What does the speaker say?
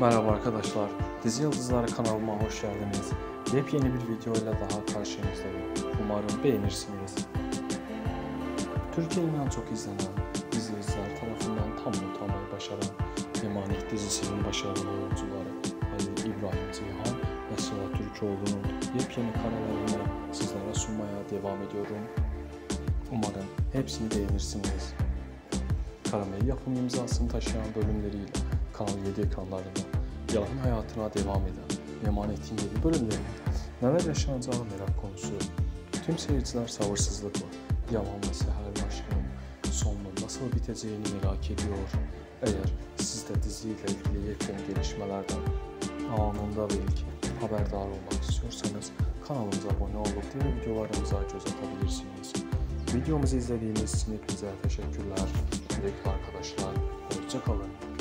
Merhaba arkadaşlar, Dizi Yıldızları kanalıma hoş geldiniz. Yepyeni bir video ile daha karşınızdayım. Umarım beğenirsiniz. Türkiye'nin en çok izlenen izleyiciler tarafından tam unutulmayı başaran Emanet dizisinin başarılı oyuncuları Ali İbrahim Ceyhan ve Sıla Türkoğlu'nun yepyeni karelerini sizlere sunmaya devam ediyorum. Umarım hepsini beğenirsiniz. Karamel yapım imzasını taşıyan bölümleriyle Kanal 7 ekranlarında yalan hayatına devam eden Emanet'in yeni bölümlerinde neler yaşanacağı merak konusu. Tüm seyirciler sabırsızlıkla Yaman ve Seher aşkının sonunun nasıl biteceğini merak ediyor. Eğer siz de diziyle ilgili yepyeni gelişmelerden anında ve ilk haberdar olmak istiyorsanız kanalımıza abone olup diğer videolarımıza göz atabilirsiniz. Videomuzu izlediğiniz için hepinize teşekkürler. Sevgili arkadaşlar, hoşça kalın.